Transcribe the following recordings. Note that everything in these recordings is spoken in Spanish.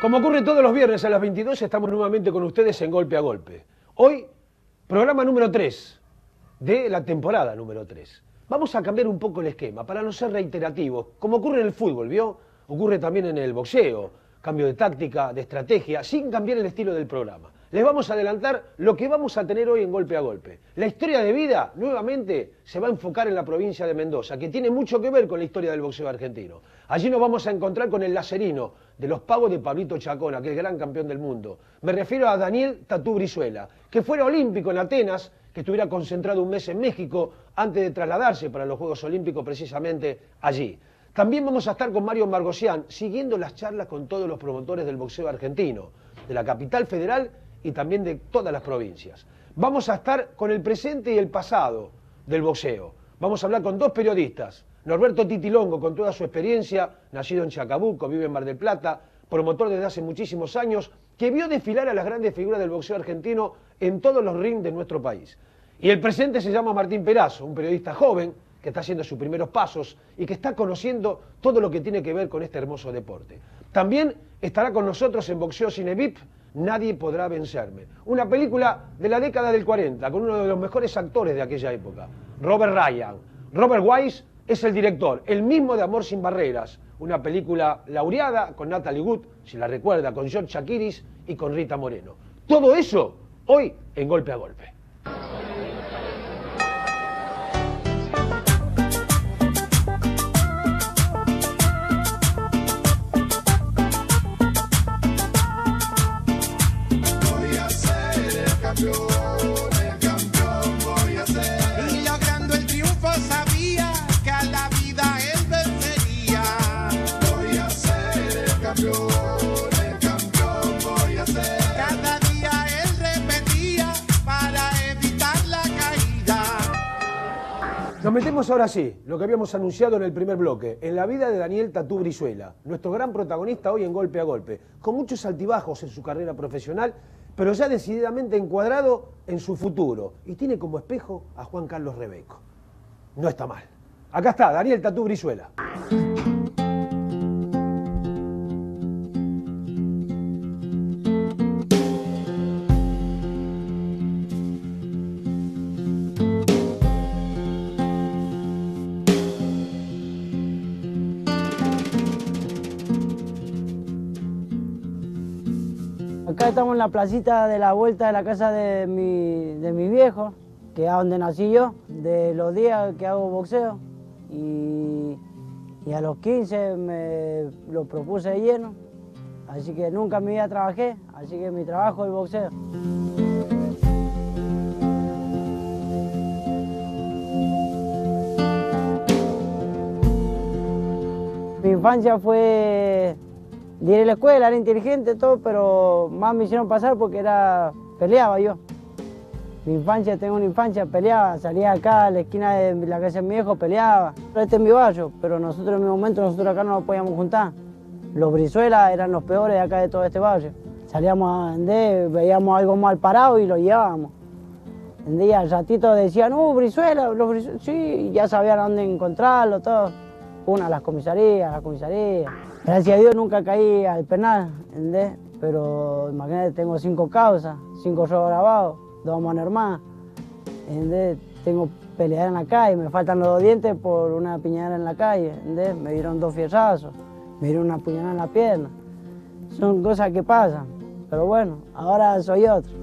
Como ocurre todos los viernes a las 22, estamos nuevamente con ustedes en Golpe a Golpe. Hoy, programa número 3 de la temporada número 3. Vamos a cambiar un poco el esquema para no ser reiterativos. Como ocurre en el fútbol, ¿vio? Ocurre también en el boxeo. Cambio de táctica, de estrategia, sin cambiar el estilo del programa. Les vamos a adelantar lo que vamos a tener hoy en Golpe a Golpe. La historia de vida, nuevamente, se va a enfocar en la provincia de Mendoza, que tiene mucho que ver con la historia del boxeo argentino. Allí nos vamos a encontrar con el lacerino de los pagos de Pablito Chacón, aquel gran campeón del mundo. Me refiero a Daniel Tatú Brizuela, que fuera olímpico en Atenas, que estuviera concentrado un mes en México antes de trasladarse para los Juegos Olímpicos precisamente allí. También vamos a estar con Mario Margosian, siguiendo las charlas con todos los promotores del boxeo argentino, de la capital federal y también de todas las provincias. Vamos a estar con el presente y el pasado del boxeo. Vamos a hablar con dos periodistas. Norberto Titilongo, con toda su experiencia, nacido en Chacabuco, vive en Mar del Plata, promotor desde hace muchísimos años, que vio desfilar a las grandes figuras del boxeo argentino en todos los rings de nuestro país. Y el presente se llama Martín Perazo, un periodista joven que está haciendo sus primeros pasos y que está conociendo todo lo que tiene que ver con este hermoso deporte. También estará con nosotros en Boxeo Cine VIP Nadie podrá vencerme. Una película de la década del 40, con uno de los mejores actores de aquella época, Robert Ryan. Robert Wise es el director, el mismo de Amor sin barreras, una película laureada con Natalie Wood, si la recuerda, con George Chakiris y con Rita Moreno. Todo eso hoy en Golpe a Golpe. Nos metemos ahora sí, lo que habíamos anunciado en el primer bloque, en la vida de Daniel Tatú Brizuela, nuestro gran protagonista hoy en Golpe a Golpe, con muchos altibajos en su carrera profesional, pero ya decididamente encuadrado en su futuro, y tiene como espejo a Juan Carlos Rebeco. No está mal. Acá está, Daniel Tatú Brizuela. Acá estamos en la placita de la vuelta de la casa de mi viejo, que es donde nací yo, de los días que hago boxeo. Y a los 15 me lo propuse de lleno, así que nunca en mi vida trabajé, así que mi trabajo es el boxeo. Mi infancia fue... Diré la escuela, era inteligente, todo, pero más me hicieron pasar porque peleaba yo. Mi infancia, tengo una infancia, peleaba, salía acá a la esquina de la casa de mi viejo, peleaba. Este es mi barrio, pero nosotros en mi momento, nosotros acá no nos podíamos juntar. Los Brizuela eran los peores de acá de todo este barrio. Salíamos a vender, veíamos algo mal parado y lo llevábamos. Un día al ratito decían, Brizuela, los Brizuela, sí, ya sabían dónde encontrarlo, todo. Una a las comisarías, Gracias a Dios nunca caí al penal, ¿entendés? Pero imagínate, tengo 5 causas, 5 robos grabados, 2 manos armadas, ¿entendés? Tengo pelear en la calle, me faltan los 2 dientes por una piñada en la calle, ¿entendés? Me dieron 2 fierrazos, me dieron una puñalada en la pierna. Son cosas que pasan, pero bueno, ahora soy otro.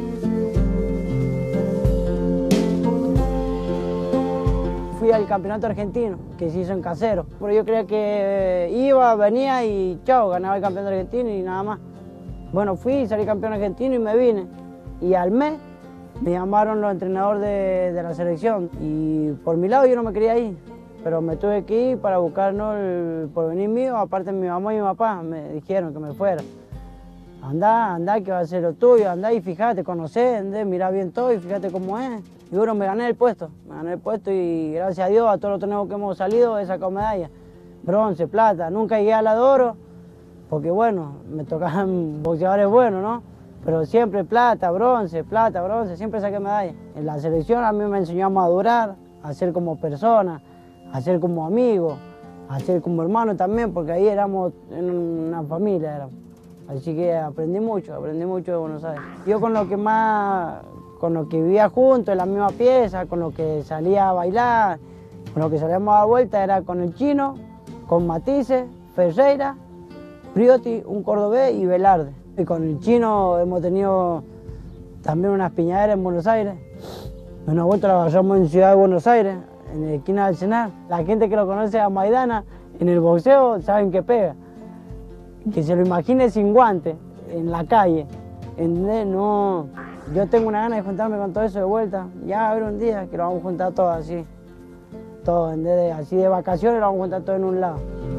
Fui al campeonato argentino, que se hizo en Casero. Pero yo creía que iba, venía y chao, ganaba el campeonato argentino y nada más. Bueno, fui, salí campeón argentino y me vine. Y al mes me llamaron los entrenadores de la selección. Y por mi lado yo no me quería ir, pero me tuve que ir para buscarnos el porvenir mío. Aparte mi mamá y mi papá me dijeron que me fuera. Andá, que va a ser lo tuyo, andá y fíjate, conocé, mirá bien todo y fíjate cómo es. Y bueno, me gané el puesto y gracias a Dios a todos los torneos que hemos salido he sacado medallas. Bronce, plata, nunca llegué a la de oro, porque bueno, me tocaban boxeadores buenos, ¿no? Pero siempre plata, bronce, siempre saqué medallas. En la selección a mí me enseñó a madurar, a ser como persona, a ser como amigo, a ser como hermano también, porque ahí éramos en una familia. Así que aprendí mucho de Buenos Aires. Yo con lo que vivía juntos en la misma pieza, con lo que salía a bailar, con lo que salíamos a dar vuelta era con el Chino, con Matisse, Ferreira, Priotti, un cordobés y Velarde. Y con el Chino hemos tenido también unas piñaderas en Buenos Aires. Una vuelta la agarramos en Ciudad de Buenos Aires, en la esquina del Senar. La gente que lo conoce a Maidana, en el boxeo, saben que pega. Que se lo imagine sin guantes, en la calle. ¿Entendés? No, yo tengo una gana de juntarme con todo eso de vuelta. Ya va a haber un día que lo vamos a juntar todo así. Todo, ¿entendés? Así de vacaciones lo vamos a juntar todo en un lado.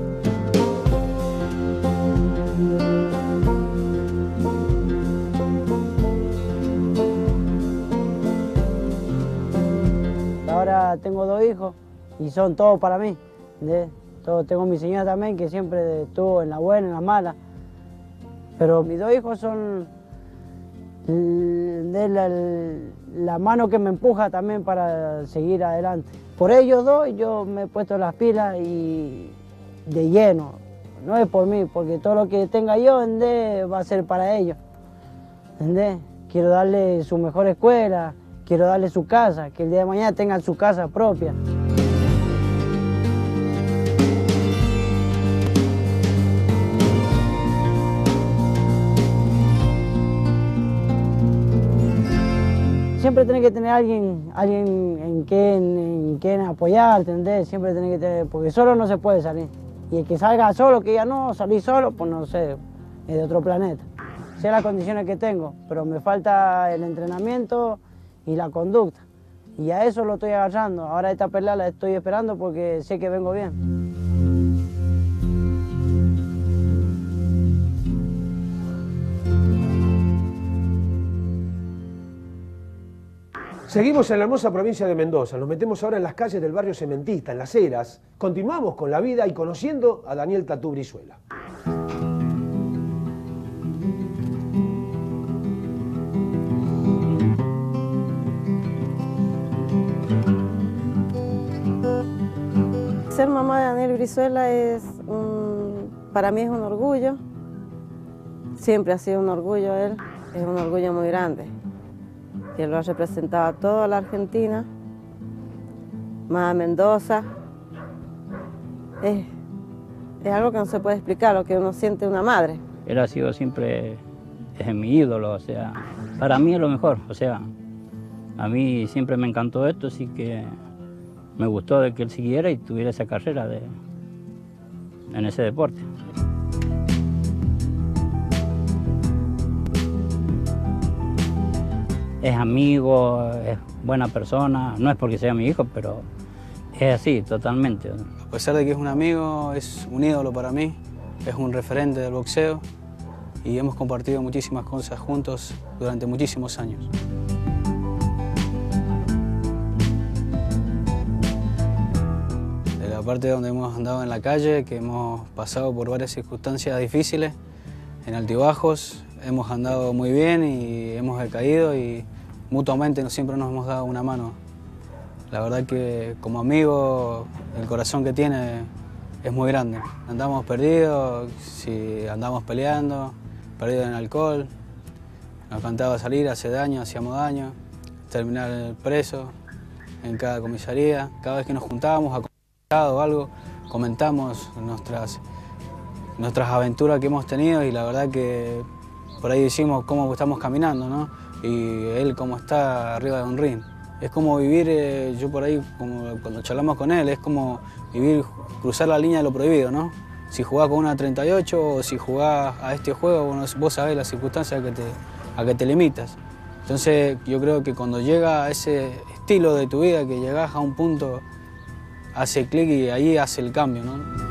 Ahora tengo 2 hijos y son todos para mí. ¿Entendés? Tengo mi señora también, que siempre estuvo en la buena, en la mala. Pero mis 2 hijos son la mano que me empuja también para seguir adelante. Por ellos 2 yo me he puesto las pilas y de lleno. No es por mí, porque todo lo que tenga yo, ¿entendés? Va a ser para ellos. ¿Entendés? Quiero darle su mejor escuela, quiero darle su casa, que el día de mañana tengan su casa propia. Siempre tenés que tener alguien en quien apoyar, ¿entendés? Siempre tenés que tener, porque solo no se puede salir. Y el que salga solo, que ya no, salí solo, pues no sé, es de otro planeta. Sé las condiciones que tengo, pero me falta el entrenamiento y la conducta. Y a eso lo estoy agarrando. Ahora esta pelea la estoy esperando porque sé que vengo bien. Seguimos en la hermosa provincia de Mendoza, nos metemos ahora en las calles del barrio Cementista, en Las Heras. Continuamos con la vida y conociendo a Daniel Tatú Brizuela. Ser mamá de Daniel Brizuela para mí es un orgullo. Siempre ha sido un orgullo él, es un orgullo muy grande. Que lo ha representado a toda la Argentina, más a Mendoza. Es algo que no se puede explicar, lo que uno siente una madre. Él ha sido siempre mi ídolo, o sea, para mí es lo mejor, o sea, a mí siempre me encantó esto, así que me gustó de que él siguiera y tuviera esa carrera en ese deporte. Es amigo, es buena persona, no es porque sea mi hijo, pero es así, totalmente. A pesar de que es un amigo, es un ídolo para mí, es un referente del boxeo y hemos compartido muchísimas cosas juntos durante muchísimos años. De la parte donde hemos andado en la calle, que hemos pasado por varias circunstancias difíciles, en altibajos, hemos andado muy bien y hemos decaído y mutuamente siempre nos hemos dado una mano. La verdad que como amigo el corazón que tiene es muy grande. Andamos perdidos, si andamos peleando, perdidos en alcohol, nos encantaba salir, hacer daño, hacíamos daño, terminar preso en cada comisaría. Cada vez que nos juntábamos a conversar o algo, comentamos nuestras aventuras que hemos tenido y la verdad que por ahí decimos cómo estamos caminando, ¿no? Y él cómo está arriba de un ring. Es como vivir, yo por ahí, como cuando charlamos con él, es como vivir, cruzar la línea de lo prohibido, ¿no? Si jugás con una 38 o si jugás a este juego, vos sabés las circunstancias a que te limitas. Entonces yo creo que cuando llega a ese estilo de tu vida, que llegás a un punto, hace clic y ahí hace el cambio, ¿no?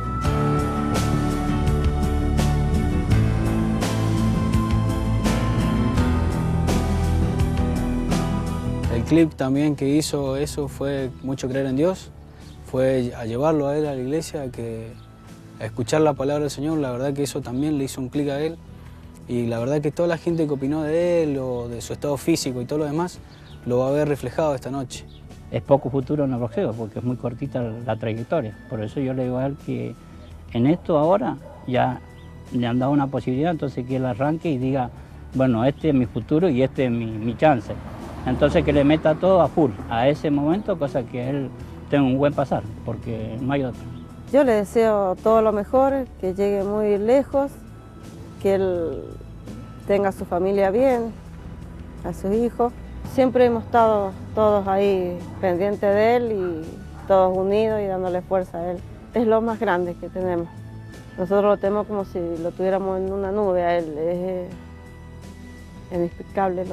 El clip también que hizo eso fue mucho creer en Dios, fue a llevarlo a él a la iglesia, a escuchar la palabra del Señor. La verdad que eso también le hizo un clic a él y la verdad que toda la gente que opinó de él o de su estado físico y todo lo demás lo va a ver reflejado esta noche. Es poco futuro en el boxeo porque es muy cortita la trayectoria, por eso yo le digo a él que en esto ahora ya le han dado una posibilidad, entonces que él arranque y diga, bueno, este es mi futuro y este es mi chance. Entonces que le meta todo a full a ese momento, cosa que él tenga un buen pasar, porque no hay otro. Yo le deseo todo lo mejor, que llegue muy lejos, que él tenga a su familia bien, a sus hijos. Siempre hemos estado todos ahí pendientes de él y todos unidos y dándole fuerza a él. Es lo más grande que tenemos. Nosotros lo tenemos como si lo tuviéramos en una nube a él. Es inexplicable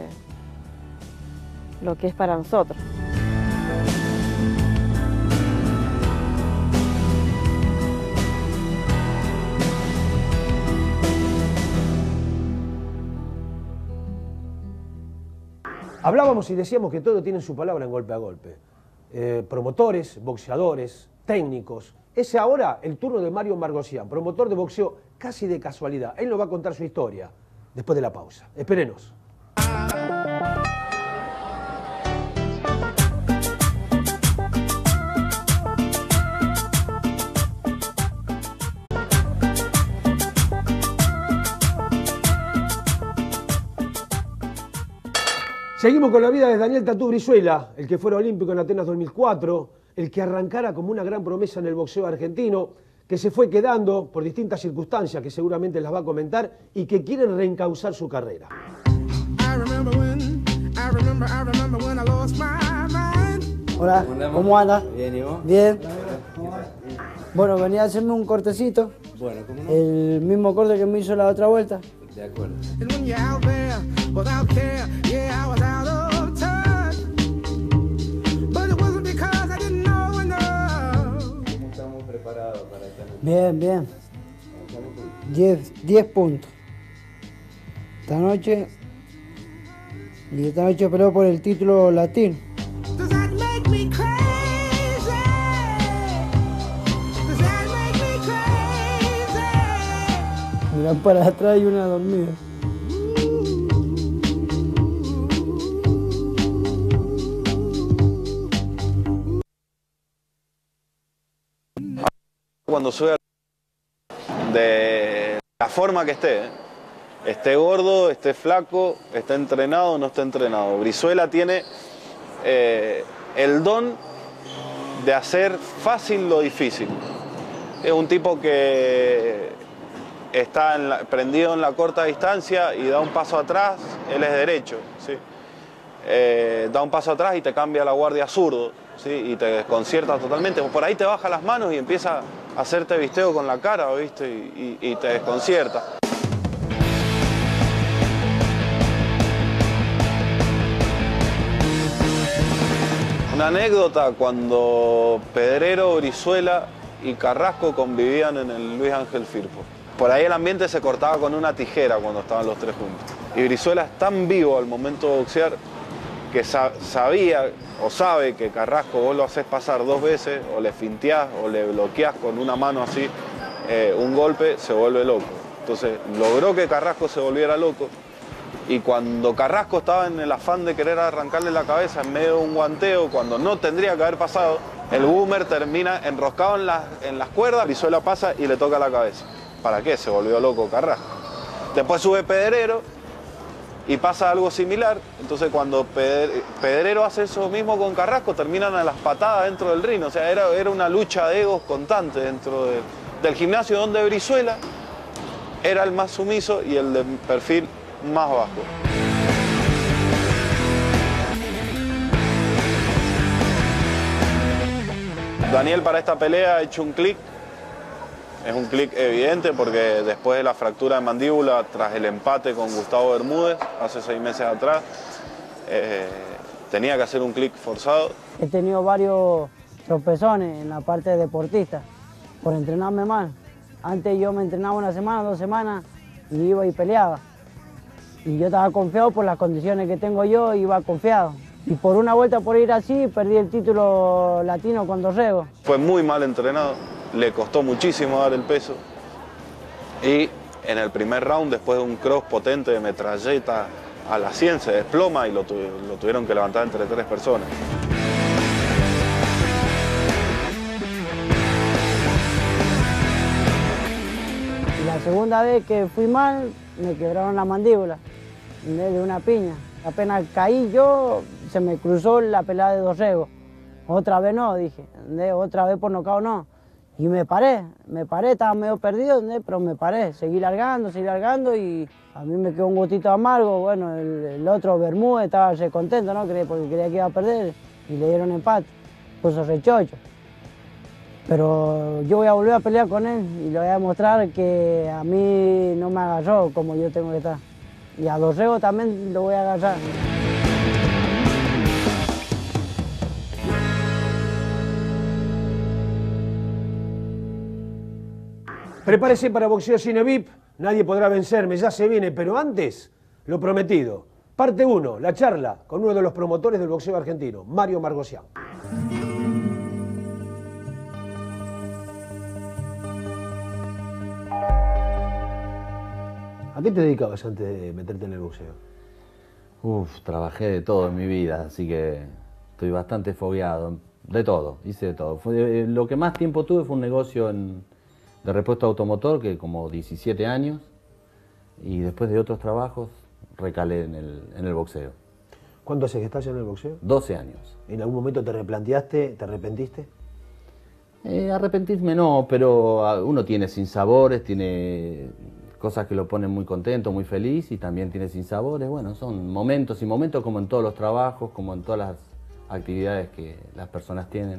lo que es para nosotros. Hablábamos y decíamos que todo tiene su palabra en Golpe a Golpe. Promotores, boxeadores, técnicos. Es ahora el turno de Mario Margosian, promotor de boxeo casi de casualidad. Él nos va a contar su historia después de la pausa. Espérenos. Seguimos con la vida de Daniel Tatú Brizuela, el que fuera olímpico en Atenas 2004, el que arrancara como una gran promesa en el boxeo argentino, que se fue quedando por distintas circunstancias que seguramente las va a comentar y que quiere reencauzar su carrera. Hola, ¿cómo anda? Bien, ¿y vos? Bien. Bueno, venía a hacerme un cortecito. Bueno, ¿cómo no? El mismo corte que me hizo la otra vuelta. De acuerdo. ¿Cómo estamos preparados para esta noche? Bien, bien. 10 puntos. Esta noche peleo por el título latino. Miran para atrás y una dormida. Cuando sube de la forma que esté gordo, esté flaco, esté entrenado o no esté entrenado. Brizuela tiene el don de hacer fácil lo difícil. Es un tipo que está prendido en la corta distancia y da un paso atrás, él es derecho, ¿sí? Da un paso atrás y te cambia la guardia zurdo, ¿sí? Y te desconcierta totalmente. Por ahí te baja las manos y empieza a hacerte visteo con la cara, ¿viste? Y te desconcierta. Una anécdota, cuando Pedrero, Brizuela y Carrasco convivían en el Luis Ángel Firpo. Por ahí el ambiente se cortaba con una tijera cuando estaban los tres juntos. Y Brizuela es tan vivo al momento de boxear que sabía o sabe que Carrasco vos lo haces pasar 2 veces, o le finteás o le bloqueás con una mano así, un golpe, se vuelve loco. Entonces logró que Carrasco se volviera loco. Y cuando Carrasco estaba en el afán de querer arrancarle la cabeza en medio de un guanteo, cuando no tendría que haber pasado, el boomer termina enroscado en las cuerdas, Brizuela pasa y le toca la cabeza. ¿Para qué? Se volvió loco Carrasco. Después sube Pedrero y pasa algo similar. Entonces cuando Pedrero hace eso mismo con Carrasco, terminan a las patadas dentro del ring. O sea, era una lucha de egos constante dentro del gimnasio, donde Brizuela era el más sumiso y el de perfil más bajo. Daniel para esta pelea ha hecho un clic. Es un clic evidente porque después de la fractura de mandíbula, tras el empate con Gustavo Bermúdez hace 6 meses atrás, tenía que hacer un clic forzado. He tenido varios tropezones en la parte deportista por entrenarme mal. Antes yo me entrenaba 1 semana, 2 semanas y iba y peleaba. Y yo estaba confiado por las condiciones que tengo yo, iba confiado. Y por una vuelta por ir así, perdí el título latino con Dorrego. Fue muy mal entrenado, le costó muchísimo dar el peso. Y en el primer round, después de un cross potente de metralleta a la 100, se desploma y lo tuvieron que levantar entre 3 personas. Y la segunda vez que fui mal, me quebraron la mandíbula, de una piña. Apenas caí yo, se me cruzó la pelada de dorrego. Otra vez no, dije, otra vez por nocaut no. Y me paré, estaba medio perdido, pero me paré, seguí largando y a mí me quedó un gustito amargo. Bueno, el otro Bermúdez estaba re contento, ¿no? Porque creía que iba a perder y le dieron empate, puso re chocho. Pero yo voy a volver a pelear con él y le voy a demostrar que a mí no me agarró como yo tengo que estar. Y a Dorrego también lo voy a agarrar. Prepárese para boxeo cine VIP, nadie podrá vencerme, ya se viene, pero antes, lo prometido. Parte 1, la charla con uno de los promotores del boxeo argentino, Mario Margosian. ¿A qué te dedicabas antes de meterte en el boxeo? Trabajé de todo en mi vida, así que estoy bastante fogueado, de todo, hice de todo. Lo que más tiempo tuve fue un negocio de repuesto automotor, que como 17 años, y después de otros trabajos recalé en el boxeo. ¿Cuánto hace que estás en el boxeo? 12 años. ¿En algún momento te replanteaste, te arrepentiste? Arrepentirme no, pero uno tiene sinsabores, tiene cosas que lo ponen muy contento, muy feliz, y también tiene sinsabores. Bueno, son momentos y momentos, como en todos los trabajos, como en todas las actividades que las personas tienen.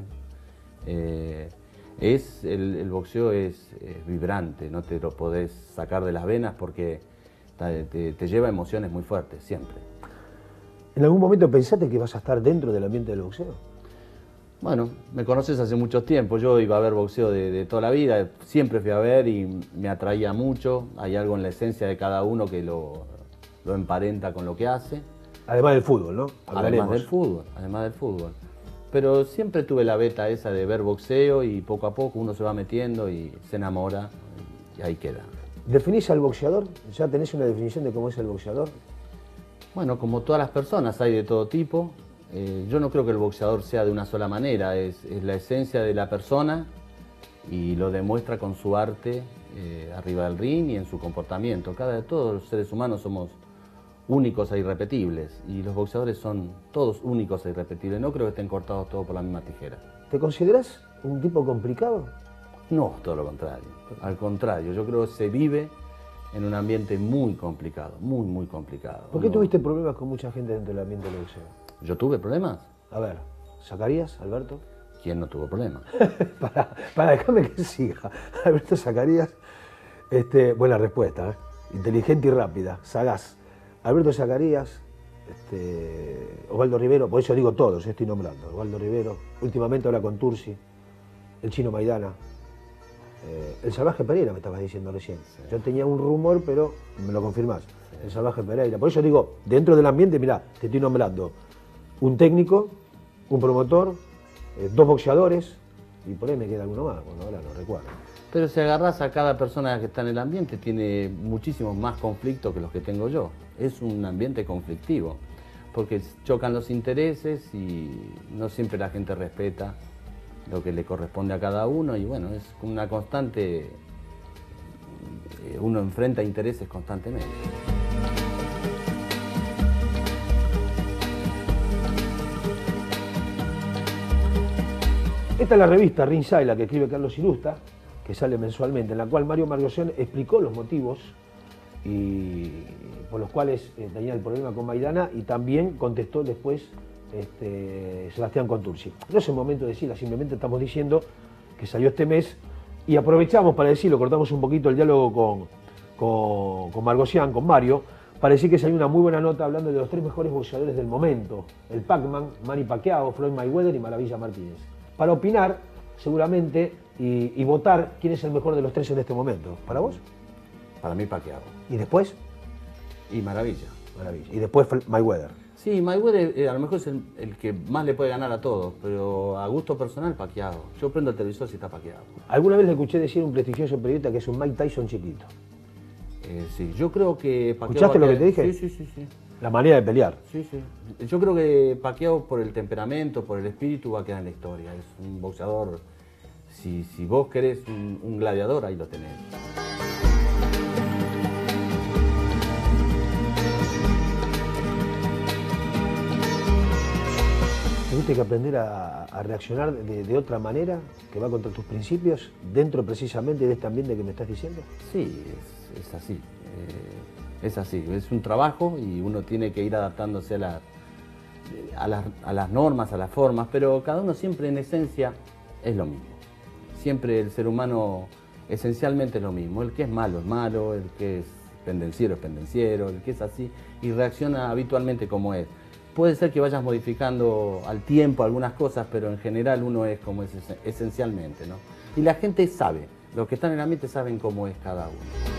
El boxeo es vibrante, no te lo podés sacar de las venas porque te lleva emociones muy fuertes, siempre. ¿En algún momento pensaste que vas a estar dentro del ambiente del boxeo? Bueno, me conoces hace mucho tiempo, yo iba a ver boxeo de toda la vida, siempre fui a ver y me atraía mucho. Hay algo en la esencia de cada uno que lo emparenta con lo que hace. Además del fútbol, ¿no? Hablaremos. Además del fútbol. Pero siempre tuve la beta esa de ver boxeo y poco a poco uno se va metiendo y se enamora y ahí queda. ¿Definís al boxeador? ¿Ya tenés una definición de cómo es el boxeador? Bueno, como todas las personas, hay de todo tipo. Yo no creo que el boxeador sea de una sola manera, es la esencia de la persona y lo demuestra con su arte arriba del ring y en su comportamiento. Todos los seres humanos somos únicos e irrepetibles y los boxeadores son todos únicos e irrepetibles. No creo que estén cortados todos por la misma tijera. ¿Te considerás un tipo complicado? No, todo lo contrario. Al contrario, yo creo que se vive en un ambiente muy complicado, muy complicado. ¿Por qué tuviste problemas con mucha gente dentro del ambiente del boxeo? ¿Yo tuve problemas? A ver, ¿Zacarías, Alberto? ¿Quién no tuvo problemas? para dejarme que siga. Alberto Zacarías, buena respuesta, ¿eh? Inteligente y rápida, sagaz. Alberto Zacarías, Osvaldo Rivero, por eso digo todos, estoy nombrando. Osvaldo Rivero, últimamente ahora con Tursi, el Chino Maidana, el Salvaje Pereira me estabas diciendo recién. Sí. Yo tenía un rumor, pero me lo confirmás. Sí. El Salvaje Pereira. Por eso digo, dentro del ambiente, mirá, te estoy nombrando un técnico, un promotor, 2 boxeadores, y por ahí me queda alguno más, bueno, ahora no recuerdo. Pero si agarrás a cada persona que está en el ambiente, tiene muchísimos más conflictos que los que tengo yo. Es un ambiente conflictivo, porque chocan los intereses y no siempre la gente respeta lo que le corresponde a cada uno, y bueno, es una constante, uno enfrenta intereses constantemente. Esta es la revista Ringside, la que escribe Carlos Irusta, que sale mensualmente, en la cual Mario Margosian explicó los motivos por los cuales tenía el problema con Maidana, y también contestó después Sebastián Contursi. No es el momento de decirla, simplemente estamos diciendo que salió este mes y aprovechamos para decirlo, cortamos un poquito el diálogo con Margosian, con Mario, para decir que salió una muy buena nota hablando de los 3 mejores boxeadores del momento: el Pac-Man, Manny Pacquiao, Floyd Mayweather y Maravilla Martínez. Para opinar, seguramente, y votar quién es el mejor de los 3 en este momento. ¿Para vos? Para mí Pacquiao. ¿Y después? Y Maravilla. Y después Mayweather. Sí, Mayweather a lo mejor es el que más le puede ganar a todos, pero a gusto personal Pacquiao. Yo prendo el televisor si está Pacquiao. Alguna vez le escuché decir a un prestigioso periodista que es un Mike Tyson chiquito. Sí, yo creo que Pacquiao... ¿Escuchaste lo que te dije? Sí. La manera de pelear. Sí. Yo creo que Pacquiao, por el temperamento, por el espíritu, va a quedar en la historia. Es un boxeador, si vos querés un gladiador, ahí lo tenés. ¿Tuviste que aprender a reaccionar de otra manera, que va contra tus principios, dentro precisamente de este ambiente que me estás diciendo? Sí, es así. Es así, es un trabajo y uno tiene que ir adaptándose a las normas, a las formas, pero cada uno siempre en esencia es lo mismo. Siempre el ser humano esencialmente es lo mismo. El que es malo, el que es pendenciero es pendenciero, el que es así y reacciona habitualmente como es. Puede ser que vayas modificando al tiempo algunas cosas, pero en general uno es como es esencialmente, ¿no? Y la gente sabe, los que están en el ambiente saben cómo es cada uno.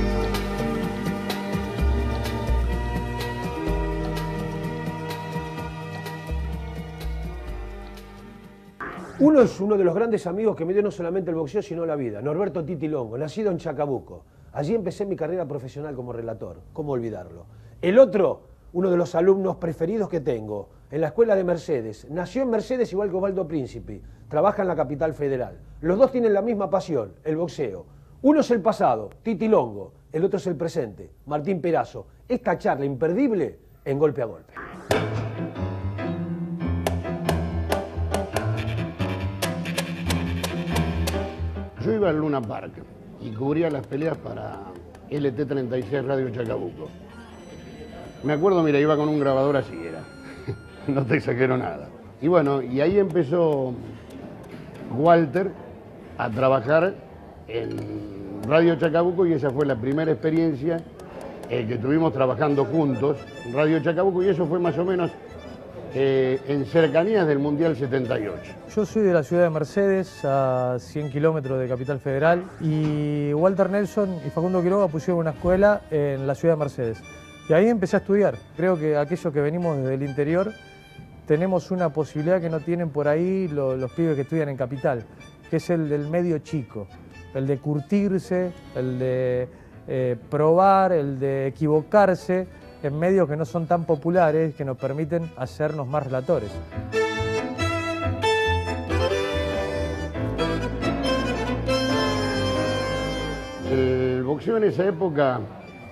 Uno es uno de los grandes amigos que me dio no solamente el boxeo, sino la vida. Norberto Titi Longo, nacido en Chacabuco. Allí empecé mi carrera profesional como relator. ¿Cómo olvidarlo? El otro, uno de los alumnos preferidos que tengo, en la escuela de Mercedes. Nació en Mercedes igual que Osvaldo Príncipe. Trabaja en la capital federal. Los dos tienen la misma pasión, el boxeo. Uno es el pasado, Titi Longo. El otro es el presente, Martín Perazo. Esta charla imperdible en Golpe a Golpe. Yo iba al Luna Park y cubría las peleas para LT36 Radio Chacabuco. Me acuerdo, mira, iba con un grabador así, era. No te exagero nada. Y bueno, y ahí empezó Walter a trabajar en Radio Chacabuco y esa fue la primera experiencia que tuvimos trabajando juntos en Radio Chacabuco y eso fue más o menos en cercanías del Mundial 78. Yo soy de la ciudad de Mercedes, a 100 kilómetros de Capital Federal, y Walter Nelson y Facundo Quiroga pusieron una escuela en la ciudad de Mercedes. Y ahí empecé a estudiar. Creo que aquellos que venimos desde el interior tenemos una posibilidad que no tienen por ahí los pibes que estudian en Capital, que es el del medio chico, el de curtirse, el de probar, el de equivocarse, en medios que no son tan populares, que nos permiten hacernos más relatores. El boxeo en esa época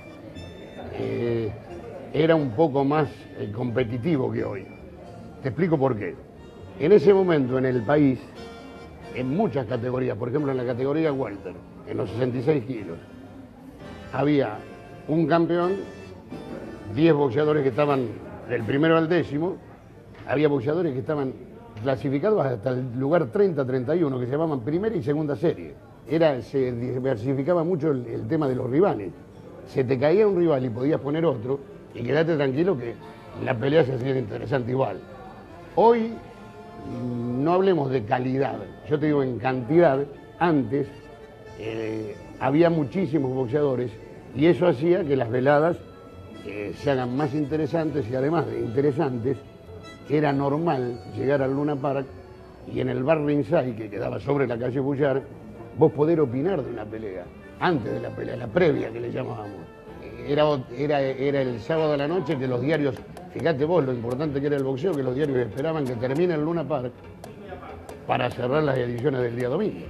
era un poco más competitivo que hoy. Te explico por qué. En ese momento en el país, en muchas categorías, por ejemplo en la categoría welter, en los 66 kilos, había un campeón, 10 boxeadores que estaban del primero al 10º, había boxeadores que estaban clasificados hasta el lugar 30-31, que se llamaban primera y segunda serie. Se diversificaba mucho el tema de los rivales. Se te caía un rival y podías poner otro, y quedate tranquilo que la pelea se hacía interesante igual. Hoy, no hablemos de calidad, yo te digo en cantidad, antes había muchísimos boxeadores, y eso hacía que las veladas se hagan más interesantes y además de interesantes, era normal llegar al Luna Park y en el bar Ringside, que quedaba sobre la calle Bullar, vos poder opinar de una pelea, antes de la pelea, la previa que le llamábamos. Era el sábado a la noche que los diarios, fíjate vos lo importante que era el boxeo, que los diarios esperaban que termine el Luna Park para cerrar las ediciones del día domingo.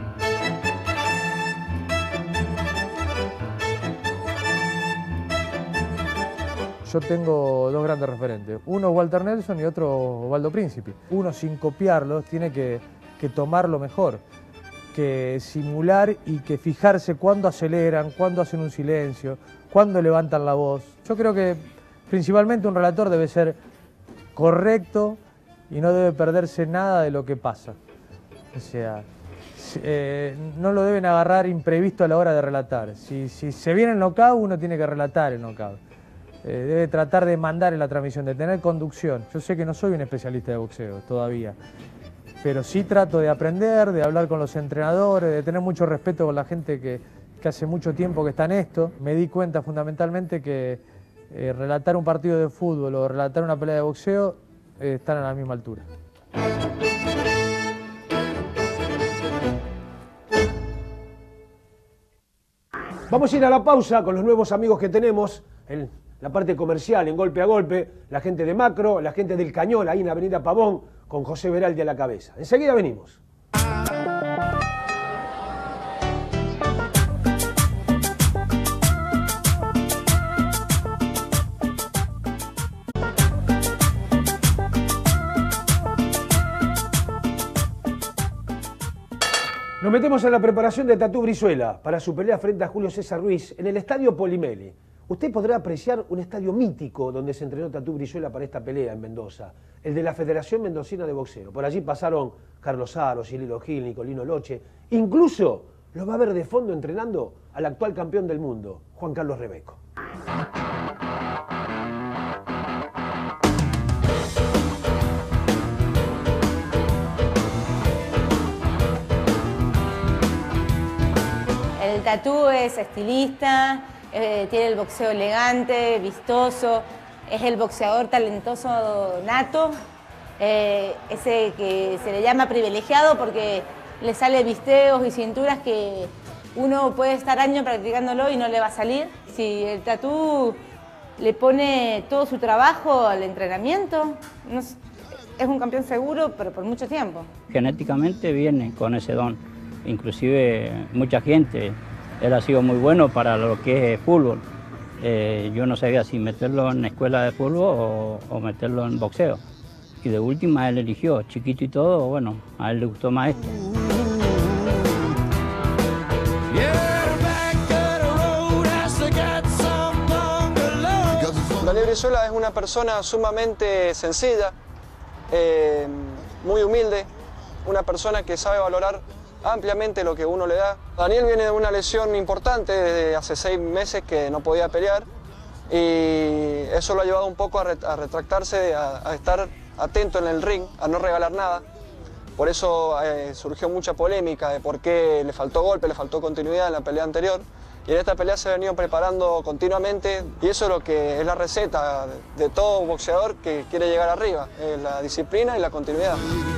Yo tengo dos grandes referentes, uno Walter Nelson y otro Osvaldo Príncipe. Uno sin copiarlos tiene que tomarlo mejor, que simular y que fijarse cuándo aceleran, cuándo hacen un silencio, cuándo levantan la voz. Yo creo que principalmente un relator debe ser correcto y no debe perderse nada de lo que pasa. O sea, no lo deben agarrar imprevisto a la hora de relatar. Si se viene el knockout, uno tiene que relatar el knockout. Debe tratar de mandar en la transmisión, de tener conducción. Yo sé que no soy un especialista de boxeo todavía, pero sí trato de aprender, de hablar con los entrenadores, de tener mucho respeto con la gente que hace mucho tiempo que está en esto. Me di cuenta fundamentalmente que relatar un partido de fútbol o relatar una pelea de boxeo están a la misma altura. Vamos a ir a la pausa con los nuevos amigos que tenemos en la parte comercial, en Golpe a Golpe, la gente de Macro, la gente del Cañón, ahí en la avenida Pavón, con José Veraldi a la cabeza. Enseguida venimos. Nos metemos en la preparación de Tatú Brizuela para su pelea frente a Julio César Ruiz en el Estadio Polimeli. Usted podrá apreciar un estadio mítico donde se entrenó Tatú Brizuela para esta pelea en Mendoza, el de la Federación Mendocina de Boxeo. Por allí pasaron Carlos Aro, Cirilo Gil, Nicolino Loche. Incluso lo va a ver de fondo entrenando al actual campeón del mundo, Juan Carlos Rebeco. El Tatú es estilista, tiene el boxeo elegante, vistoso, es el boxeador talentoso nato, ese que se le llama privilegiado porque le sale visteos y cinturas que uno puede estar años practicándolo y no le va a salir. Si el Tatú le pone todo su trabajo al entrenamiento, es un campeón seguro, pero por mucho tiempo. Genéticamente viene con ese don, inclusive mucha gente. Él ha sido muy bueno para lo que es fútbol. Yo no sabía si meterlo en escuela de fútbol o meterlo en boxeo. Y de última él eligió, chiquito y todo, bueno, a él le gustó más esto. Daniel Brizuela es una persona sumamente sencilla, muy humilde, una persona que sabe valorar ampliamente lo que uno le da. Daniel viene de una lesión importante desde hace 6 meses que no podía pelear y eso lo ha llevado un poco a retractarse, a estar atento en el ring, a no regalar nada. Por eso surgió mucha polémica de por qué le faltó golpe, le faltó continuidad en la pelea anterior. Y en esta pelea se ha venido preparando continuamente y eso es lo que es la receta de todo boxeador que quiere llegar arriba, la disciplina y la continuidad.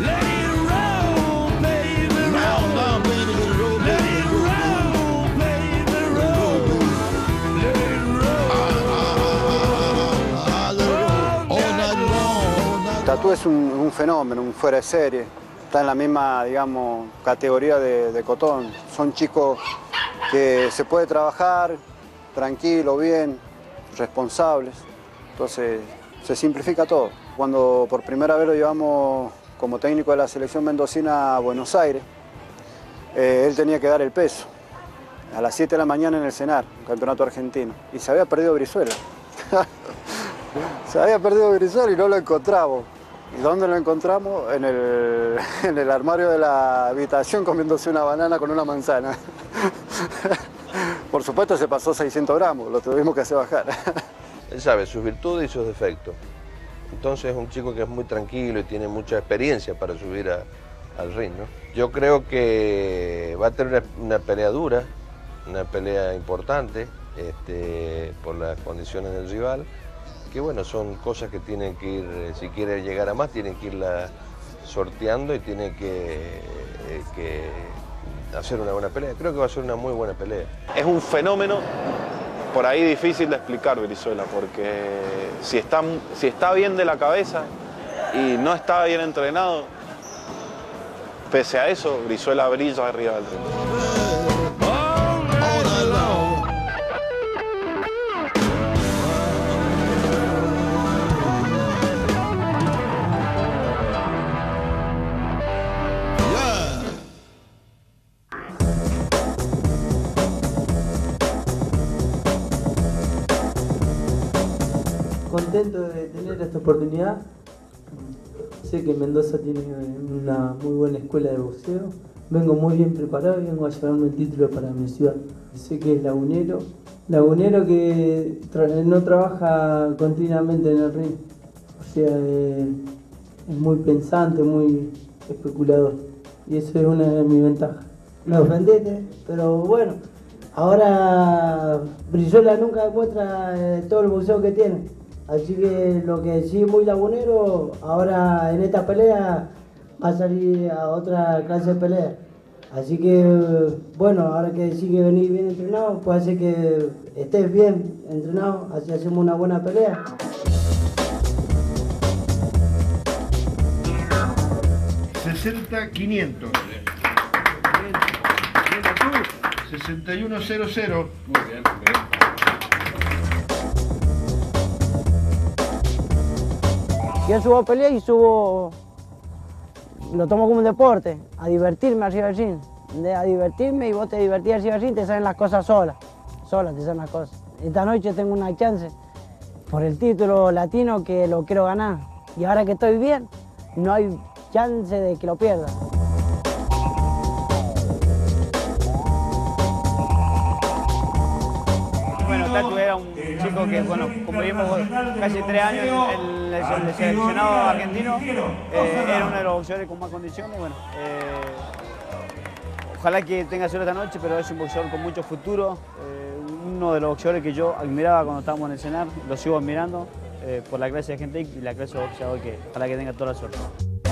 Tatú es un fenómeno, un fuera de serie. Está en la misma, digamos, categoría de Cotón. Son chicos que se puede trabajar tranquilo, bien, responsables. Entonces se simplifica todo. Cuando por primera vez lo llevamos como técnico de la selección mendocina a Buenos Aires, él tenía que dar el peso. A las 7 de la mañana en el CENAR, un campeonato argentino. Y se había perdido Brizuela. Se había perdido Brizuela y no lo encontramos. ¿Y dónde lo encontramos? En el armario de la habitación comiéndose una banana con una manzana. Por supuesto se pasó 600 gramos, lo tuvimos que hacer bajar. Él sabe sus virtudes y sus defectos. Entonces es un chico que es muy tranquilo y tiene mucha experiencia para subir al ring, ¿no? Yo creo que va a tener una pelea dura, una pelea importante, por las condiciones del rival. Que bueno, son cosas que tienen que ir, si quiere llegar a más, tienen que irla sorteando y tiene que hacer una buena pelea. Creo que va a ser una muy buena pelea. Es un fenómeno por ahí difícil de explicar, Brizuela, porque si está bien de la cabeza y no está bien entrenado, pese a eso, Brizuela brilla arriba del ring. Contento de tener esta oportunidad. Sé que Mendoza tiene una muy buena escuela de boxeo. Vengo muy bien preparado y vengo a llevarme el título para mi ciudad. Sé que es lagunero que no trabaja continuamente en el ring. O sea, es muy pensante, muy especulador. Y eso es una de mis ventajas. Me ofendiste, pero bueno, ahora Brizuela nunca demuestra todo el boxeo que tiene. Así que lo que sí es muy lagunero, ahora en esta pelea va a salir a otra clase de pelea. Así que, bueno, ahora que sigue venir bien entrenado, puede ser que estés bien entrenado, así hacemos una buena pelea. $60.500. 61.00. Muy bien. Yo subo a pelear y lo tomo como un deporte, a divertirme arriba del ring. a divertirme y vos te divertís al cigarrín, te salen las cosas solas te salen las cosas. Esta noche tengo una chance por el título latino que lo quiero ganar y ahora que estoy bien, no hay chance de que lo pierda. Bueno, Tatu era un chico que, bueno, como vimos, casi 3 años en el seleccionado argentino, era uno de los boxeadores con más condiciones. Bueno, ojalá que tenga suerte esta noche, pero es un boxeador con mucho futuro, uno de los boxeadores que yo admiraba cuando estábamos en el cenar, lo sigo admirando por la clase de gente y la clase de boxeador que ojalá que tenga toda la suerte.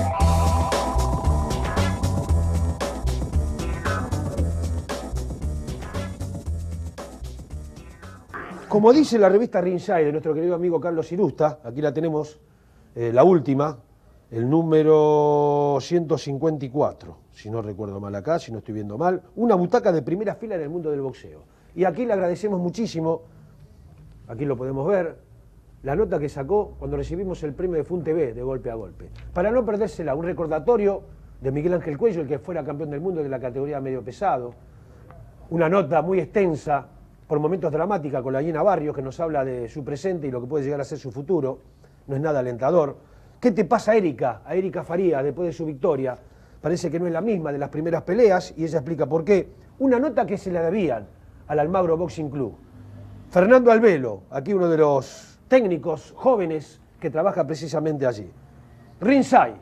Como dice la revista Ringside de nuestro querido amigo Carlos Irusta, aquí la tenemos, la última, el número 154, si no recuerdo mal acá, si no estoy viendo mal, una butaca de primera fila en el mundo del boxeo. Y aquí le agradecemos muchísimo, aquí lo podemos ver, la nota que sacó cuando recibimos el premio de FUNTV de Golpe a Golpe. Para no perdérsela, un recordatorio de Miguel Ángel Cuello, el que fuera campeón del mundo de la categoría medio pesado, una nota muy extensa, por momentos dramática, con la Gina Barrios, que nos habla de su presente y lo que puede llegar a ser su futuro, no es nada alentador. ¿Qué te pasa a Erika Faría, después de su victoria? Parece que no es la misma de las primeras peleas, y ella explica por qué. Una nota que se la debían al Almagro Boxing Club. Fernando Albelo, aquí uno de los técnicos jóvenes que trabaja precisamente allí. Ringside,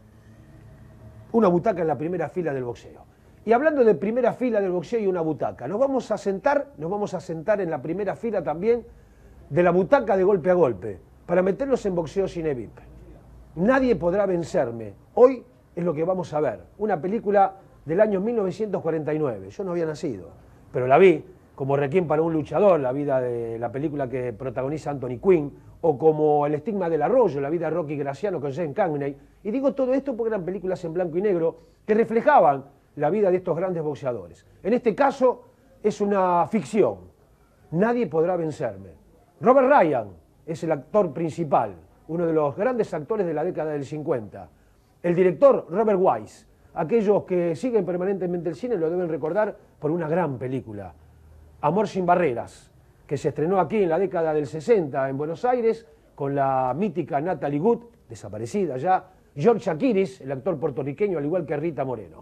una butaca en la primera fila del boxeo. Y hablando de primera fila del boxeo y una butaca, nos vamos a sentar en la primera fila también de la butaca de Golpe a Golpe, para meternos en boxeo cine VIP. Nadie podrá vencerme. Hoy es lo que vamos a ver. Una película del año 1949. Yo no había nacido, pero la vi, como Requiem para un luchador, la vida de la película que protagoniza Anthony Quinn, o como El estigma del arroyo, la vida de Rocky Graciano con Jane Cagney. Y digo todo esto porque eran películas en blanco y negro que reflejaban la vida de estos grandes boxeadores. En este caso es una ficción. Nadie podrá vencerme. Robert Ryan es el actor principal, uno de los grandes actores de la década del 50. El director, Robert Wise. Aquellos que siguen permanentemente el cine lo deben recordar por una gran película, Amor sin barreras, que se estrenó aquí en la década del 60 en Buenos Aires con la mítica Natalie Wood, desaparecida ya, George Aquiles, el actor puertorriqueño, al igual que Rita Moreno.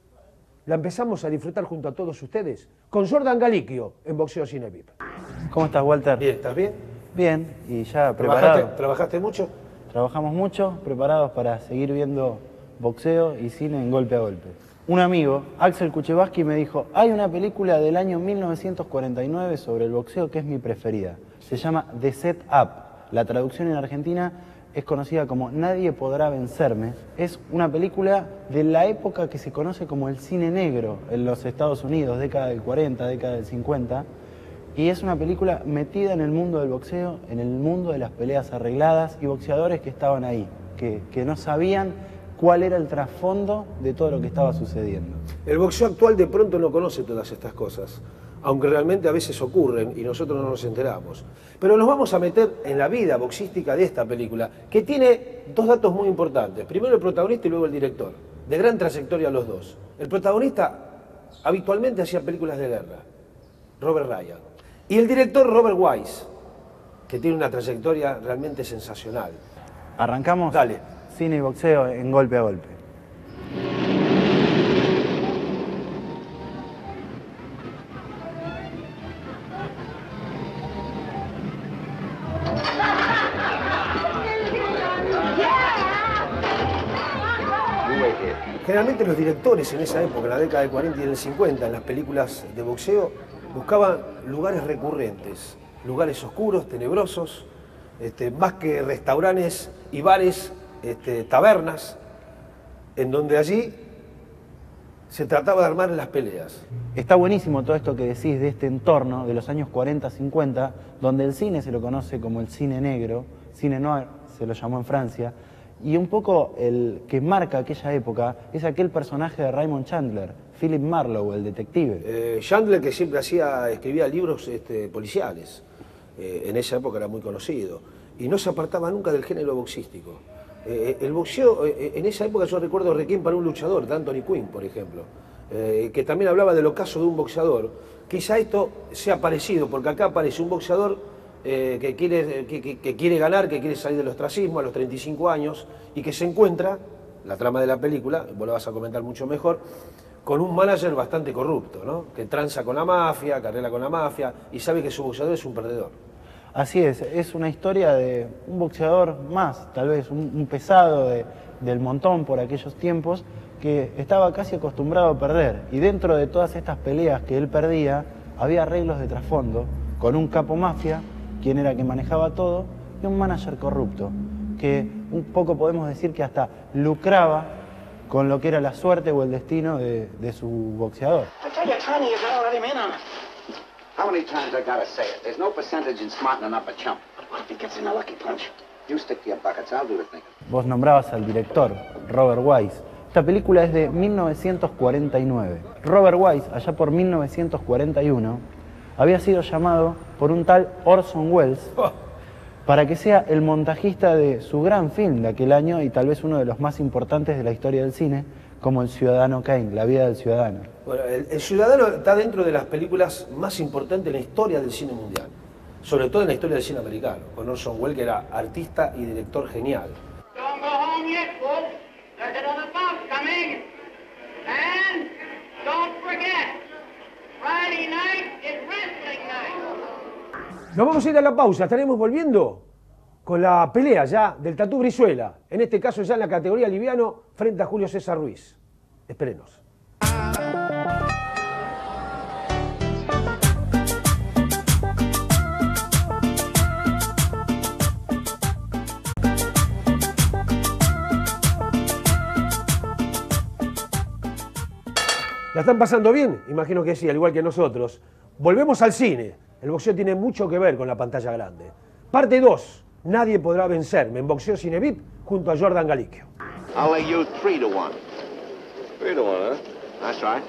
La empezamos a disfrutar junto a todos ustedes con Jordan Galicchio en Boxeo Cine VIP. ¿Cómo estás, Walter? Bien, ¿estás bien? Bien, y ya preparado. ¿Trabajaste mucho? Trabajamos mucho, preparados para seguir viendo boxeo y cine en Golpe a Golpe. Un amigo, Axel Kuchevaski, me dijo, hay una película del año 1949 sobre el boxeo que es mi preferida. Se llama The Set Up. La traducción en Argentina es conocida como Nadie podrá vencerme. Es una película de la época que se conoce como el cine negro en los Estados Unidos, década del 40, década del 50. Y es una película metida en el mundo del boxeo, en el mundo de las peleas arregladas y boxeadores que estaban ahí, que no sabían cuál era el trasfondo de todo lo que estaba sucediendo. El boxeo actual de pronto no conoce todas estas cosas, aunque realmente a veces ocurren y nosotros no nos enteramos. Pero nos vamos a meter en la vida boxística de esta película, que tiene dos datos muy importantes. Primero el protagonista y luego el director, de gran trayectoria los dos. El protagonista habitualmente hacía películas de guerra, Robert Ryan. Y el director Robert Wise, que tiene una trayectoria realmente sensacional. ¿Arrancamos? Dale. Cine y boxeo en Golpe a Golpe. Generalmente los directores en esa época, en la década del 40 y del 50, en las películas de boxeo, buscaban lugares recurrentes, lugares oscuros, tenebrosos, más que restaurantes y bares, tabernas, en donde allí se trataba de armar las peleas. Está buenísimo todo esto que decís de este entorno de los años 40-50, donde el cine se lo conoce como el cine negro, cine noir, se lo llamó en Francia, y un poco el que marca aquella época es aquel personaje de Raymond Chandler, Philip Marlowe, el detective. Chandler, que siempre escribía libros policiales, en esa época era muy conocido, y no se apartaba nunca del género boxístico. El boxeo, en esa época yo recuerdo Requiem para un luchador, de Anthony Quinn, por ejemplo. que también hablaba del ocaso de un boxeador. Quizá esto sea parecido, porque acá aparece un boxeador que quiere ganar, que quiere salir del ostracismo a los 35 años y que se encuentra, la trama de la película, vos lo vas a comentar mucho mejor, con un manager bastante corrupto, ¿no? Que tranza con la mafia, carrera con la mafia y sabe que su boxeador es un perdedor. Así es una historia de un boxeador más, tal vez un pesado del montón por aquellos tiempos, que estaba casi acostumbrado a perder. Y dentro de todas estas peleas que él perdía, había arreglos de trasfondo, con un capo mafia, quien era que manejaba todo, y un manager corrupto, que un poco podemos decir que hasta lucraba con lo que era la suerte o el destino de su boxeador. I tell you, Tony is already in on it. How many times I gotta say it? There's no percentage in smartening up a chump. But what if he gets in a lucky punch? You stick to your buckets, I'll do the thinking. Vos nombrabas al director, Robert Wise. Esta película es de 1949. Robert Wise, allá por 1941, había sido llamado por un tal Orson Welles para que sea el montajista de su gran film de aquel año y tal vez uno de los más importantes de la historia del cine, como El Ciudadano Kane, La vida del ciudadano. Bueno, el Ciudadano está dentro de las películas más importantes en la historia del cine mundial, sobre todo en la historia del cine americano, con Orson Welles, que era artista y director genial. Don't go home yet, folks. There's another bout coming. And don't forget, Friday night is wrestling night. Nos vamos a ir a la pausa, estaremos volviendo con la pelea ya del Tatú Brizuela, en este caso ya en la categoría liviano frente a Julio César Ruiz. Espérenos. ¿La están pasando bien? Imagino que sí, al igual que nosotros. Volvemos al cine. El boxeo tiene mucho que ver con la pantalla grande. Parte 2. Nadie podrá vencerme en Boxeo Cine VIP junto a Jordan Galicchio. I'll lay you 3-1. 3-1, huh? That's right.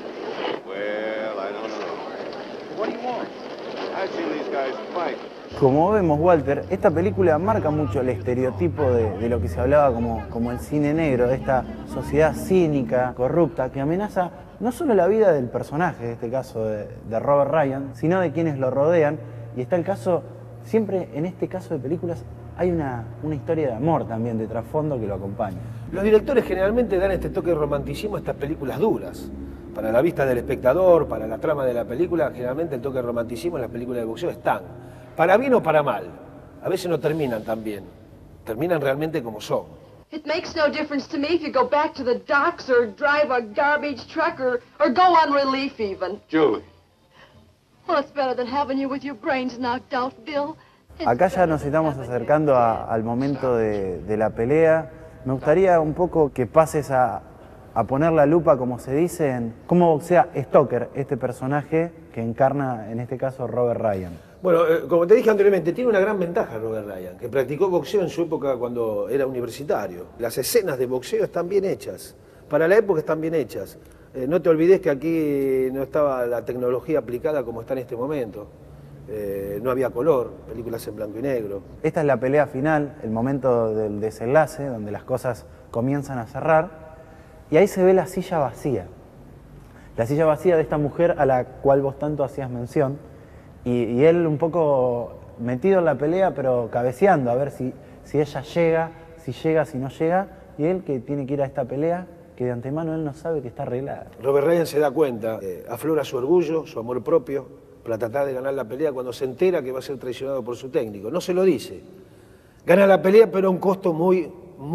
Well, I don't know. What do you want? I've seen these guys fight. Como vemos, Walter, esta película marca mucho el estereotipo de lo que se hablaba como el cine negro, de esta sociedad cínica, corrupta, que amenaza no solo la vida del personaje, en este caso de Robert Ryan, sino de quienes lo rodean. Y está el caso, siempre en este caso de películas, hay una historia de amor también de trasfondo que lo acompaña. Los directores generalmente dan este toque de romanticismo a estas películas duras. Para la vista del espectador, para la trama de la película, generalmente el toque de romanticismo en las películas de boxeo están. Para bien o para mal. A veces no terminan tan bien. Terminan realmente como son. It makes no difference to me if you go back to the docks or drive a garbage truck or go on relief even. Julie. Well, it's better than having you with your brains knocked out, Bill. Acá ya nos estamos acercando al momento de la pelea. Me gustaría un poco que pases a poner la lupa, como se dice, en cómo boxea Stoker, este personaje que encarna, en este caso, Robert Ryan. Bueno, como te dije anteriormente, tiene una gran ventaja Robert Ryan, que practicó boxeo en su época cuando era universitario. Las escenas de boxeo están bien hechas, para la época están bien hechas. No te olvides que aquí no estaba la tecnología aplicada como está en este momento. No había color, películas en blanco y negro. Esta es la pelea final, el momento del desenlace, donde las cosas comienzan a cerrar, y ahí se ve la silla vacía. La silla vacía de esta mujer a la cual vos tanto hacías mención, y él un poco metido en la pelea, pero cabeceando, a ver si ella llega, si no llega, y él que tiene que ir a esta pelea, que de antemano él no sabe que está arreglada. Robert Ryan se da cuenta, aflora su orgullo, su amor propio, para tratar de ganar la pelea cuando se entera que va a ser traicionado por su técnico. No se lo dice. Gana la pelea, pero a un costo muy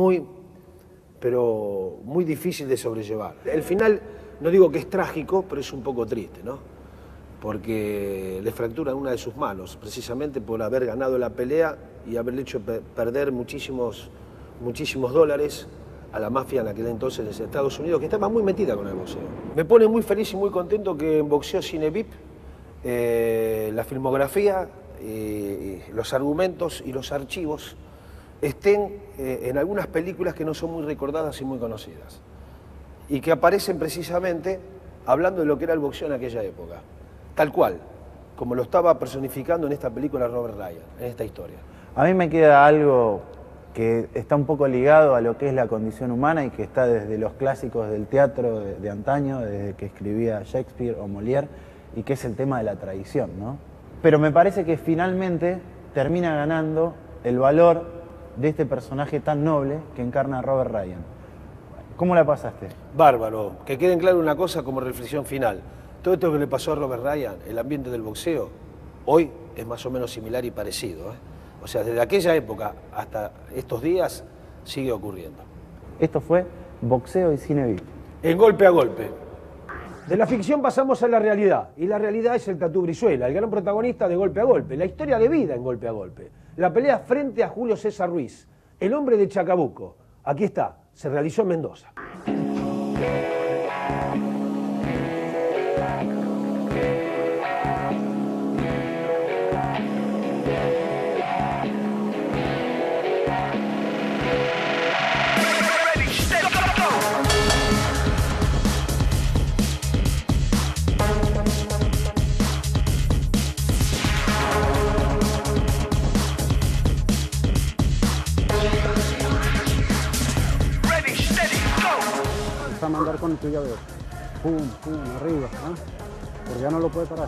difícil de sobrellevar. El final, no digo que es trágico, pero es un poco triste, ¿no? Porque le fracturan una de sus manos, precisamente por haber ganado la pelea y haberle hecho perder muchísimos dólares a la mafia en aquel entonces de Estados Unidos, que estaba muy metida con el boxeo. Me pone muy feliz y muy contento que en Boxeo Cine VIP la filmografía, los argumentos y los archivos estén en algunas películas que no son muy recordadas y muy conocidas, y que aparecen precisamente hablando de lo que era el boxeo en aquella época, tal cual, como lo estaba personificando en esta película Robert Ryan, en esta historia. A mí me queda algo que está un poco ligado a lo que es la condición humana y que está desde los clásicos del teatro de antaño, desde que escribía Shakespeare o Molière, y que es el tema de la tradición, ¿no? Pero me parece que finalmente termina ganando el valor de este personaje tan noble que encarna Robert Ryan. ¿Cómo la pasaste? Bárbaro. Que quede en claro una cosa como reflexión final. Todo esto que le pasó a Robert Ryan, el ambiente del boxeo, hoy es más o menos similar y parecido, ¿eh? O sea, desde aquella época hasta estos días sigue ocurriendo. Esto fue Boxeo y Cine VIP. En Golpe a Golpe. De la ficción pasamos a la realidad, y la realidad es el Tatú Brizuela, el gran protagonista de Golpe a Golpe, la historia de vida en Golpe a Golpe, la pelea frente a Julio César Ruiz, el hombre de Chacabuco. Aquí está, se realizó en Mendoza. A mandar con tu llave. Pum, pum, arriba, ¿ah? Porque ya no lo puede parar.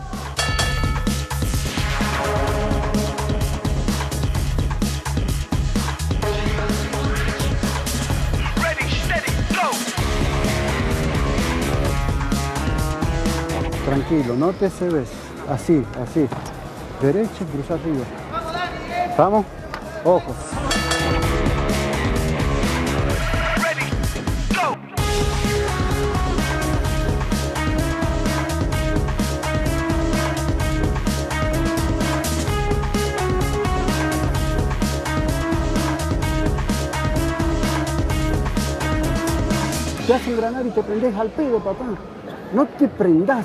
Tranquilo, no te cebes. Así, así. Derecho, cruza arriba. ¿Vamos? Ojo. Te hacen engranar y te prendés al pedo, papá. No te prendás.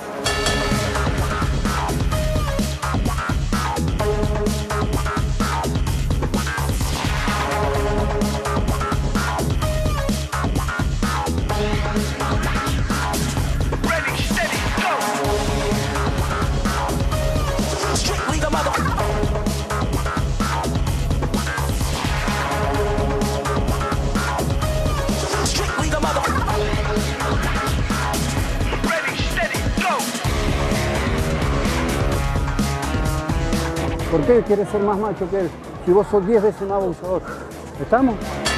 ¿Por qué quieres ser más macho que él? Si vos sos 10 veces más abusador. ¿Estamos?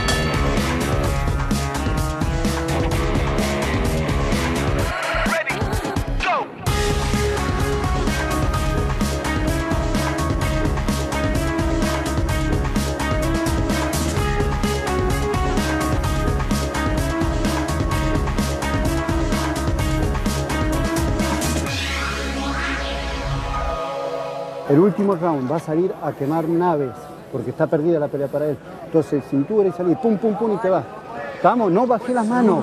El último round va a salir a quemar naves, porque está perdida la pelea para él. Entonces, cintura y salir, pum, pum, pum, y te vas. ¿Estamos? No bajé las manos.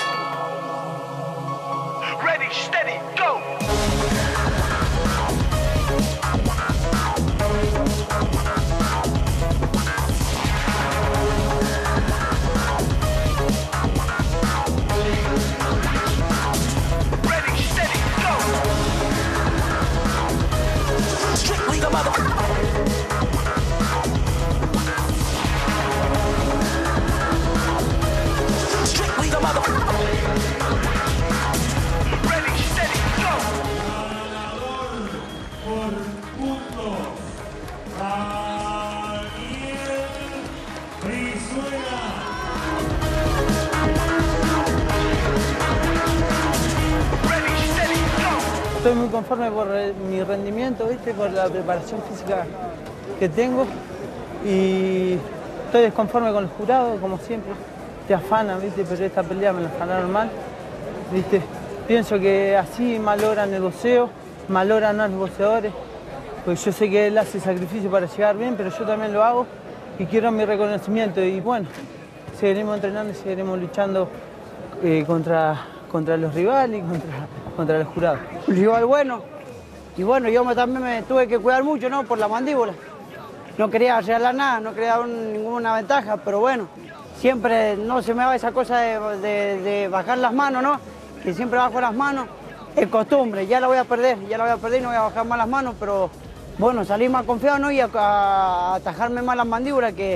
Estoy muy conforme por mi rendimiento, ¿viste? Por la preparación física que tengo y estoy desconforme con el jurado, como siempre. Te afanan, ¿viste? Pero esta pelea me la afanaron mal, ¿viste? Pienso que así malogran el boxeo, malogran a los boxeadores, pues yo sé que él hace sacrificio para llegar bien, pero yo también lo hago y quiero mi reconocimiento y bueno, seguiremos entrenando y seguiremos luchando contra los rivales y contra los jurados. Un rival bueno, y bueno, yo también me tuve que cuidar mucho, ¿no? Por la mandíbula. No quería regalar nada, no quería dar ninguna ventaja, pero bueno, siempre no se me va esa cosa de bajar las manos, ¿no? Que siempre bajo las manos, es costumbre, ya la voy a perder y no voy a bajar más las manos, pero bueno, salir más confiado, ¿no? Y a atajarme más las mandíbulas, que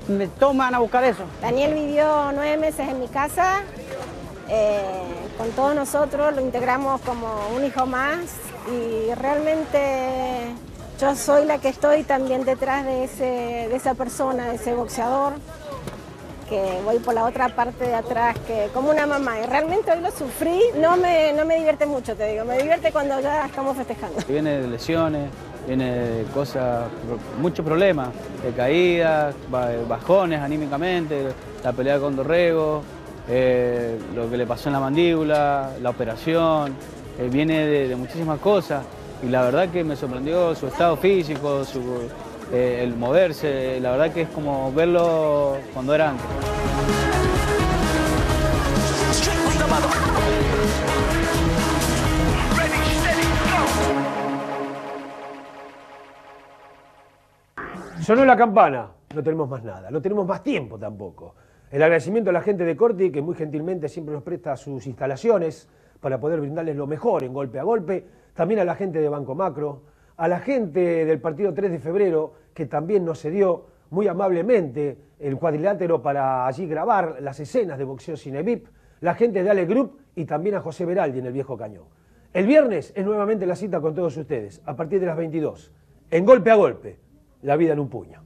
todos me van a buscar eso. Daniel vivió 9 meses en mi casa, con todos nosotros, lo integramos como un hijo más y realmente yo soy la que estoy también detrás de esa persona, de ese boxeador, que voy por la otra parte de atrás, que como una mamá, y realmente hoy lo sufrí, no me divierte mucho, te digo, me divierte cuando ya estamos festejando. Viene de lesiones, viene de cosas, muchos problemas, de caídas, bajones anímicamente, la pelea con Dorrego, lo que le pasó en la mandíbula, la operación, viene de muchísimas cosas y la verdad que me sorprendió su estado físico, el moverse, la verdad que es como verlo cuando era antes. Sonó la campana, no tenemos más nada, no tenemos más tiempo tampoco. El agradecimiento a la gente de Corti, que muy gentilmente siempre nos presta sus instalaciones para poder brindarles lo mejor en Golpe a Golpe. También a la gente de Banco Macro, a la gente del partido 3 de febrero, que también nos cedió muy amablemente el cuadrilátero para allí grabar las escenas de boxeo Cinevip, la gente de Ale Group y también a José Beraldi en el Viejo Cañón. El viernes es nuevamente la cita con todos ustedes, a partir de las 22, en Golpe a Golpe, la vida en un puño.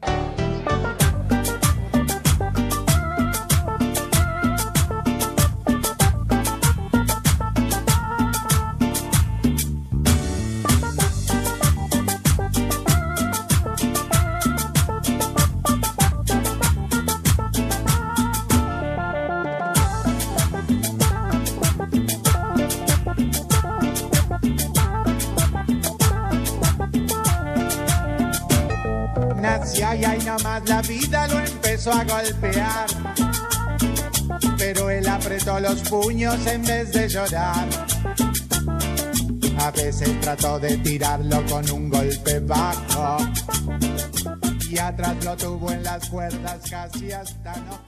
Nació y ahí nomás la vida lo empezó a golpear, pero él apretó los puños en vez de llorar. A veces trató de tirarlo con un golpe bajo y atrás lo tuvo en las cuerdas casi hasta no